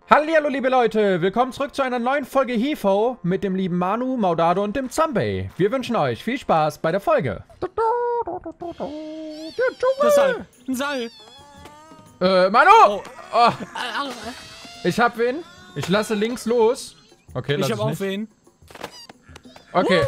Hallihallo liebe Leute, willkommen zurück zu einer neuen Folge HIVO mit dem lieben Manu, Maudado und dem Zombie. Wir wünschen euch viel Spaß bei der Folge. Das Seil. Ein Seil. Manu! Oh. Oh. Ich hab wen. Ich lasse links los. Okay, lass ich hab auch nicht. wen. Okay.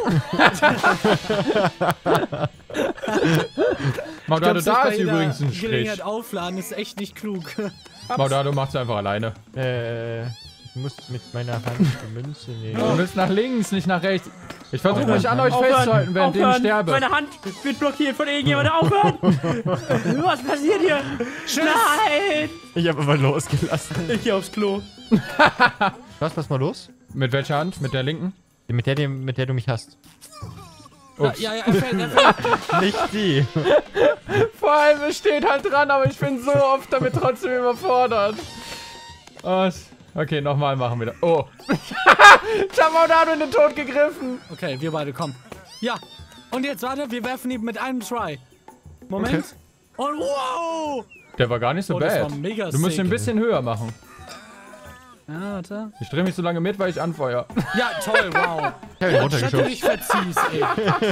Maudado, da ist übrigens ein Strich. Gelegenheit aufladen, ist echt nicht klug. Maudado macht's einfach alleine. Ich muss mit meiner Hand die Münze nehmen. Du müsst nach links, nicht nach rechts. Ich versuche mich an euch festzuhalten, während ich sterbe. Meine Hand wird blockiert von irgendjemandem. Aufhören! Was passiert hier? Nein! Ich habe aber losgelassen. Ich geh aufs Klo. Was mal los? Mit welcher Hand? Mit der linken? Mit der du mich hast. Ups. Ja, er fällt. Nicht die. Vor allem, es steht halt dran, aber ich bin so oft damit trotzdem überfordert. Oh, okay, nochmal machen wir das. Oh. Ich hab Maudado in den Tod gegriffen. Okay, wir beide, komm. Ja, und jetzt, warte, wir werfen ihn mit einem Try. Moment. Okay. Und wow! Der war gar nicht so Oh, das bad. war mega Du musst ihn sick. ein bisschen höher machen. Ja, warte. Ich drehe mich so lange mit, weil ich anfeuer. Ja, toll, wow. Ich hab ihn Statt du runtergeschoben. dich verziehst, ey.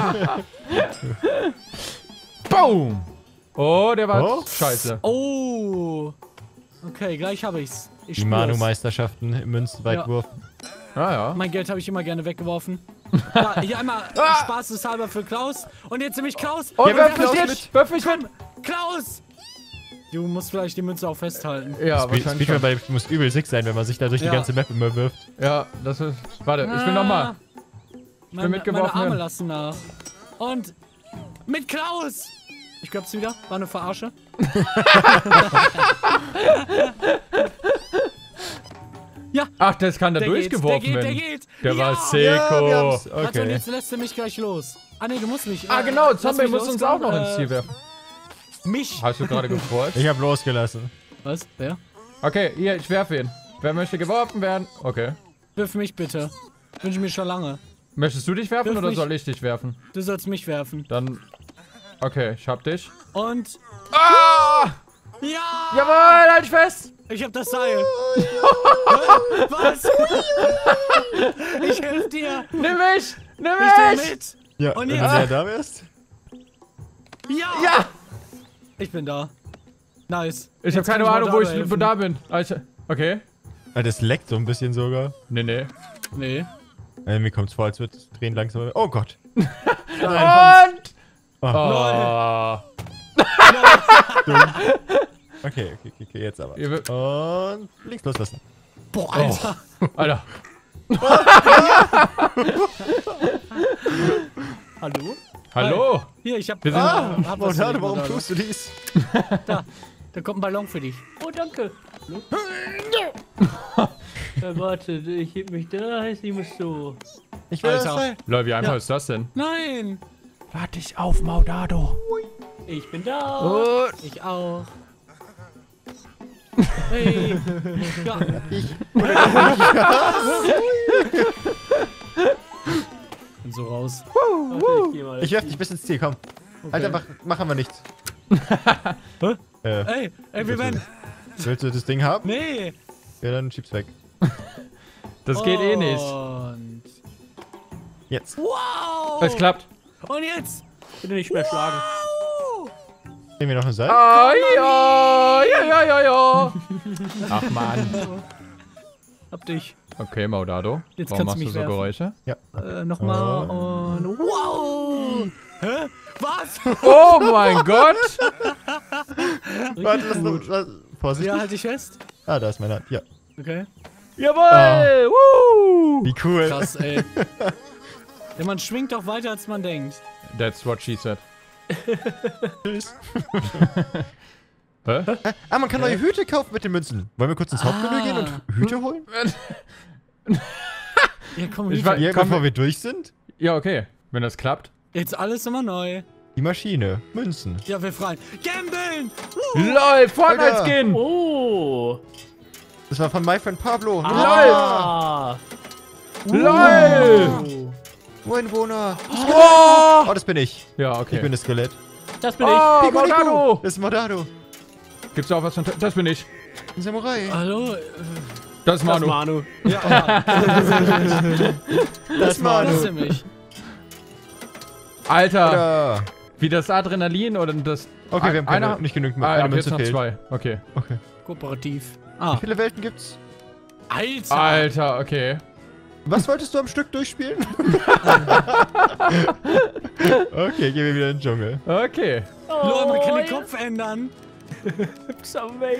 Boom! Oh, der war Oh. scheiße. Oh. Okay, gleich habe ich's. Ich Die spür's. Manu-Meisterschaften im Münzenweitwurf. Ah ja. Mein Geld habe ich immer gerne weggeworfen. Ja, hier einmal spaßeshalber für Klaus. Und jetzt nämlich Klaus. Oh, Ja, wirf mich Klaus jetzt! Wirf mich mit! Klaus! Du musst vielleicht die Münze auch festhalten. Ja, wahrscheinlich schon. Muss übel sick sein, wenn man sich da durch die Ja. ganze Map immer wirft. Ja, das ist... Warte, ich will nochmal. Meine mitgeworfen Arme werden. lassen nach. Und mit Klaus! Ich glaub's wieder. War eine Verarsche. Ja, Ach, das kann da der geht, durchgeworfen der werden. geht. Der ja. war wir Seko. haben's. Warte, und Okay. jetzt lässt er mich gleich los. Ah, nee, du musst mich. Ah, genau, lass Zombie mich muss los, uns auch noch ins Ziel äh, werfen. Mich? Hast du gerade gefreut? Ich habe losgelassen. Was? Wer? Okay, hier, ich werfe ihn. Wer möchte geworfen werden? Okay. Wirf mich bitte. Wünsche mir schon lange. Möchtest du dich werfen Wirf oder mich. soll ich dich werfen? Du sollst mich werfen. Dann... Okay, ich hab dich. Und. Ah! Ja! Jawohl, halt dich fest! Ich hab das Seil. Was? Ich helf dir. Nimm mich! Nimm Ich tu mich! mit. Ja, Und wenn jetzt- du näher da wärst. Ja! Ja! Ich bin da. Nice. Ich habe Jetzt kann keine Ahnung, wo Maudado ich helfen. da bin. Okay. Ah, das leckt so ein bisschen sogar. Nee. Nee. Mir kommt's vor, als würde es drehen langsam. Oh Gott. Und... Oh. Oh. Okay, jetzt aber. Ihr wi- Und links loslassen. Boah, Alter. Alter. Hallo? Hallo? Hier, ich hab. Wir sind- hab was für Maudado, dich, warum Maudado. tust du dies? Da kommt ein Ballon für dich. Oh, danke. Warte, ich heb mich da, heißt ich muss so. Ich will das Alter. Seil. Leute, wie einfach Ja. ist das denn? Nein. Warte ich auf, Maudado. Ich bin da. Und... Ich auch. Hey. Ja. Und so raus. Warte, ich geh mal. Ich werf dich bis ins Ziel, komm. Alter, machen wir nichts. Hä? Ey, wir werden. Willst du das Ding haben? Nee. Ja, dann schieb's weg. Das geht eh nicht. Und. Jetzt. Wow. Es klappt. Und jetzt. Bitte nicht mehr schlagen. Wow. Nehmen wir noch ein Seil? Ah, ja. Ach, Mann. Hab dich. Okay, Maudado. Jetzt Warum kannst machst du du mich so werfen. Geräusche? Nochmal und. Wow. Hä? Was? Oh mein Gott! Warte, lass. Vorsicht. Ja, halt dich fest. Ah, da ist meine Hand. Ja. Okay. Jawohl! Woo! Wie cool. Krass, ey. Ja, man schwingt doch weiter, als man denkt. That's what she said. Tschüss. Hä? Ah, man kann neue Hüte kaufen mit den Münzen. Wollen wir kurz ins Hauptmenü gehen und Hüte holen? Ja, komm, Ich Hüte. war- Ja, Komm. bevor wir durch sind? Ja, okay. Wenn das klappt. Jetzt alles immer neu. Die Maschine. Münzen. Ja, wir freien. Gambeln! LOL, Fortnite-Skin! Oh. Das war von my friend Pablo. Ah. LOL! Oh. Ureinwohner. Oh! Oh, das bin ich. Ja, okay. Ich bin das Skelett. Das bin ich. Oh, Pico, Pico. Maudado! Das ist Maudado. Gibt's auch was von... Das bin ich. Ein Samurai. Hallo? Das ist Das Manu. Manu. Ja, Das war das ist nämlich. Alter, Oder... wie das Adrenalin oder das... Okay, wir haben Einer- nicht genügend Ah, eine ab jetzt Münze noch fehlt. 2. Okay. Okay. Kooperativ. Wie Ah, viele Welten gibt's? Alter. Alter, okay. Was wolltest du am Stück durchspielen? Okay, gehen wir wieder in den Dschungel. Okay. Lol, man kann den ja. Kopf ändern. Zombie.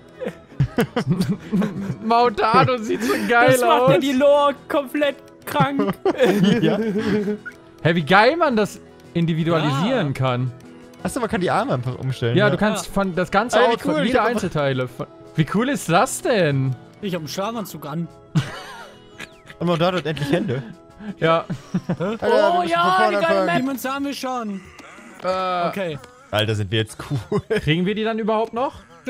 Maudado sieht so geil Das macht aus. ja die Lore komplett krank. Ja. Hä, wie geil man das individualisieren Ja. kann. Achso, man kann die Arme einfach umstellen. Ja, du kannst von das ganze Ey, wie Outfit, cool, ich jede hab- Einzelteile. Wie cool ist das denn? Ich hab einen Schlafanzug an. Aber da hat endlich Hände. Ja. Alter, wir Oh müssen ja, von vorne die geile anfangen. Die Münze haben wir schon. Okay. Alter, sind wir jetzt cool. Kriegen wir die dann überhaupt noch?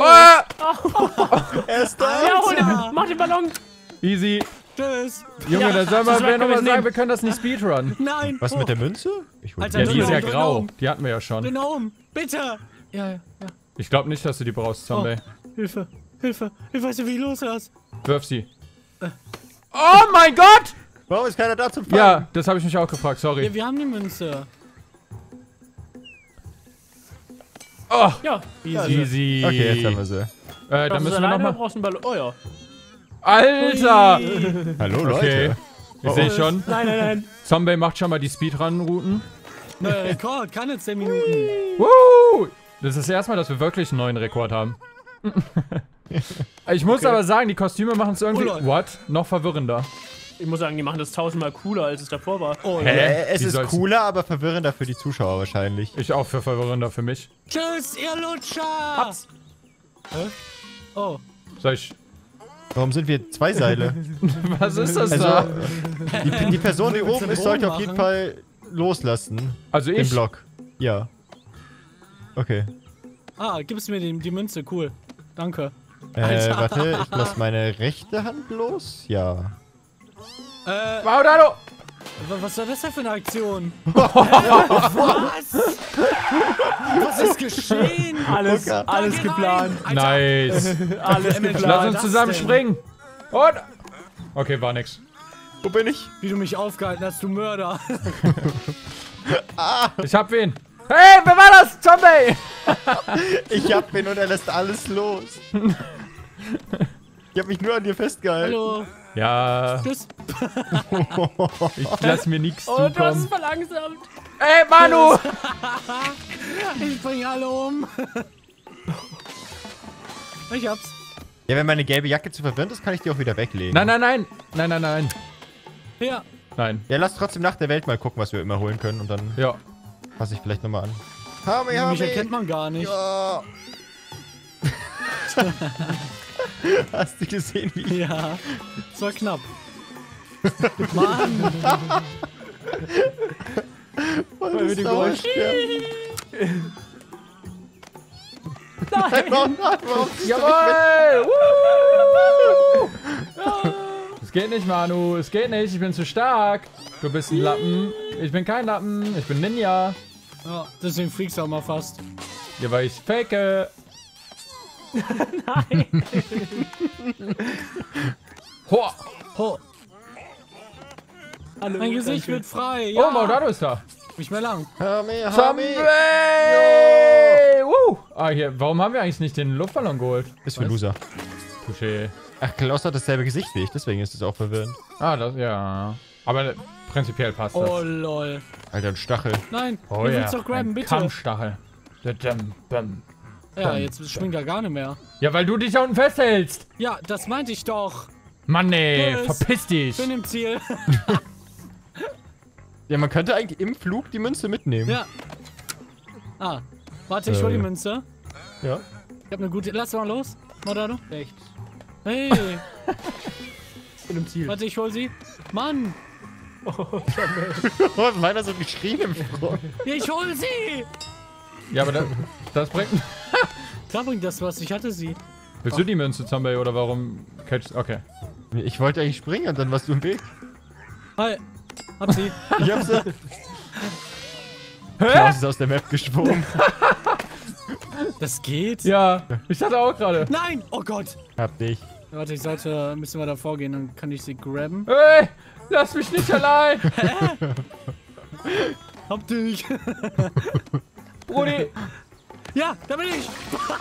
Er ist da. Ja, hol Alter. den, mach den Ballon. Easy. Tschüss. Junge, Ja, dann sollen das wir können nochmal wir sagen, nehmen. wir können das nicht speedrun. Nein. Was mit der Münze? Ich hol Alter, Ja, die. die ist ja Dreh grau. um. Die hatten wir ja schon. Dreh nach oben. Bitte. Ja, ja. Ich glaube nicht, dass du die brauchst, Zombie. Hilfe. Hilfe. Ich weiß nicht, wie los ist. Wirf sie. Oh mein Gott! Warum ist keiner da zum Fangen? Ja, das habe ich mich auch gefragt, sorry. Ja, wir haben die Münze. Oh, Ja, easy. Okay, jetzt haben wir sie. Dann Brauchst du müssen wir alleine, nochmal... brauchst du einen Ballon. Oh ja. Alter! Ui. Hallo, Okay. Leute. Ich sehe schon. Nein, nein, nein. Zombie macht schon mal die Speedrun-Routen. Neuer Rekord. Keine 10 Minuten. Woo! Das ist das erste Mal, dass wir wirklich einen neuen Rekord haben. Ich muss aber sagen, die Kostüme machen es irgendwie... Oh, Lord. What? Noch verwirrender. Ich muss sagen, die machen das 1000-mal cooler, als es davor war. Oh, Hä? Es Wie ist soll's- cooler, aber verwirrender für die Zuschauer wahrscheinlich. Ich auch für verwirrender für mich. Tschüss, ihr Lutscher. Hab's. Oh. Soll ich... Warum sind wir 2 Seile? Was ist das Also, da? die Person, die oben zum ist, sollte Boden auf jeden machen? Fall loslassen. Also Den ich... Block. Ja. Okay. Ah, gibst mir die Münze. Cool. Danke. Alter. Warte, ich lasse meine rechte Hand los. Ja. Maudado! Was war das denn für eine Aktion? Was? Was ist geschehen? Alles, Luca. alles Da geh geplant. rein. Alter, Nice. Alles Lass geplant. uns das zusammen denn? springen. Und... Okay, war nix. Wo bin ich? Wie du mich aufgehalten hast, du Mörder. Ich hab wen. Hey, wer war das? Zombie! Ich hab ihn und er lässt alles los. Ich hab mich nur an dir festgehalten. Hallo. Ja, Tschüss. ich lass mir nichts Oh, du hast es zukommen. verlangsamt. Ey, Manu! Ich bring alle um. Ich hab's. Ja, wenn meine gelbe Jacke zu verwirrend ist, kann ich die auch wieder weglegen. Nein, nein, nein. Nein, nein, nein. Ja. Nein. Ja, lass trotzdem nach der Welt mal gucken, was wir immer holen können und dann Ja. passe ich vielleicht nochmal an. Hami, Mich erkennt man gar nicht. Ja. Hast du gesehen, wie Ja. Das war knapp. Mann. voll wir das die Dauersterben. Nein. Warum ziehst du mich Jawohl! Woo! Es geht nicht, Manu. Es geht nicht. Ich bin zu stark. Du bist ein Lappen. Ich bin kein Lappen. Ich bin Ninja. Ja, deswegen fliegst du auch mal fast. Ja, weil ich fake. Nein. Ho! Oh, Hallo, mein Gesicht danke. wird frei. Oh, Ja. Maudado ist da. Nicht mehr lang. Hami, Zombie! Hami. Woo! Ah, hier. Warum haben wir eigentlich nicht den Luftballon geholt? Ist für Was? Loser. Touché. Ach, Klaus hat dasselbe Gesicht wie ich, deswegen ist es auch verwirrend. Ah, das, ja. Aber prinzipiell passt das. Oh, lol. Alter, ein Stachel. Nein, Oh du ja. willst doch grabben, ein bitte. Kampfstachel. Dum. Ja, jetzt springt er gar nicht mehr. Ja, weil du dich da unten festhältst. Ja, das meinte ich doch. Mann, ey, Tschüss. verpiss dich. Bin im Ziel. Ja, man könnte eigentlich im Flug die Münze mitnehmen. Ja. Ah, warte, ich hol die Münze. Ja. Ich hab eine gute... Lass mal los, Maudado. Echt. Hey, Ich bin im Ziel. warte, ich hol sie. Mann, Oh, meiner so geschrien im Front. ich hol sie. Ja, aber das bringt... Klar bringt das was, ich hatte sie. Willst du die Münze, Zombie, oder warum catch... Okay. Ich wollte eigentlich springen und dann warst du im Weg. Hi, hab sie. Ich hab sie. Klaus ist aus der Map geschwommen. Das geht? Ja, ich hatte auch gerade. Nein, oh Gott. Hab dich. Warte, ich sollte ein bisschen weiter vorgehen, dann kann ich sie grabben. Hey, lass mich nicht allein. Hab dich. Brudi. Ja, da bin ich.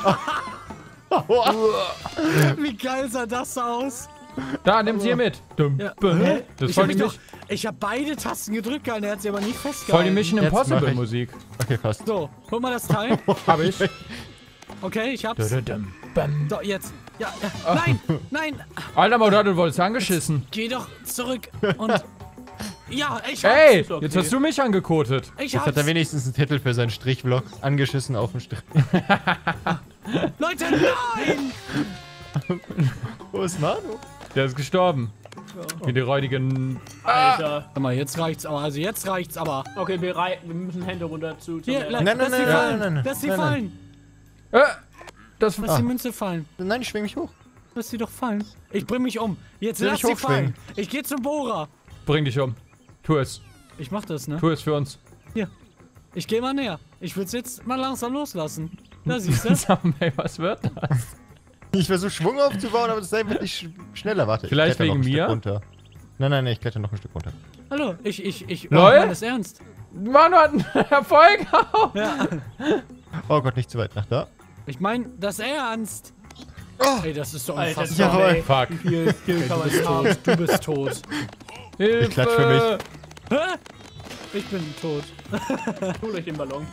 Wie geil sah das aus? Da, nimm sie hier mit. Dumm. Ja. Das ist Ich voll hab, die, mich doch, ich hab beide Tasten gedrückt gehalten, er hat sie aber nicht festgehalten. voll die Mission Jetzt mach Impossible ich. Musik. Okay, fast. So, hol mal das Teil. Hab ich. Okay, ich hab's. Bam. So, jetzt. Ja, nein, nein. Alter, Maudado, du wurdest angeschissen. Geh doch zurück und... Ja, ich hab's. Ey, ist okay. jetzt hast du mich angekotet. Ich Jetzt hat er hab's. wenigstens einen Titel für seinen Strich-Vlog. Angeschissen auf dem Strich. Leute, nein! Wo ist Manu? Der ist gestorben. Wie die räudigen... Alter. Sag mal, jetzt reicht's aber. Also jetzt reicht's aber. Okay, wir müssen Hände runter zu. Hier, Nein, nein, lass sie nein, fallen. nein, nein, Lass sie nein, fallen. Das... Lass die Münze fallen. Nein, ich schwing mich hoch. Lass sie doch fallen. Ich bring mich um. Jetzt Will lass ich sie hochschwingen? fallen. Ich geh zum Bohrer. Bring dich um. Tu es. Ich mach das, ne? Tu es für uns. Hier. Ich geh mal näher. Ich will's jetzt mal langsam loslassen. Da siehst du. Sag mal, was wird das? Ich versuche Schwung aufzubauen, aber das ist einfach nicht schneller. Warte, Vielleicht ich kletter noch wegen ein mir? Stück runter. Nein, ich kletter noch ein Stück runter. Hallo, ich Lol? meine das ernst. Manu hat einen Erfolg. Ja. Oh Gott, nicht zu weit nach da. Ich meine das ernst. Ey, das ist so Alter, unfassbar. Jawohl. ey. Fuck. Wie viel Skill kann man haben? Du bist tot. Hilfe. klatsch für mich. Hä? Ich bin tot. Holt euch den Ballon.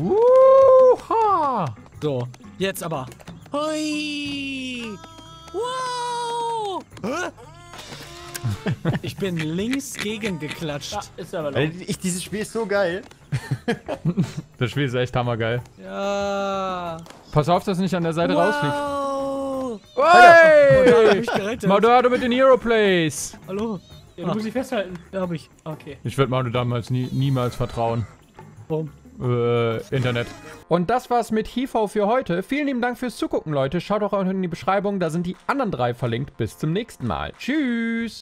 Uha. So, jetzt aber. Hui! Wow! Hä? Ich bin links gegengeklatscht. Da ist der Ballon. Dieses Spiel ist so geil. Das Spiel ist echt hammergeil. Ja. Pass auf, dass es nicht an der Seite rausfliegt. Wow! Hey! Mich gerettet. Maudado mit den Hero Plays. Hallo. Ja, du musst dich festhalten. Da hab ich. Okay. Ich würde Manu damals niemals vertrauen. Warum? Internet. Und das war's mit HIVO für heute. Vielen lieben Dank fürs Zugucken, Leute. Schaut auch unten in die Beschreibung, da sind die anderen 3 verlinkt. Bis zum nächsten Mal. Tschüss.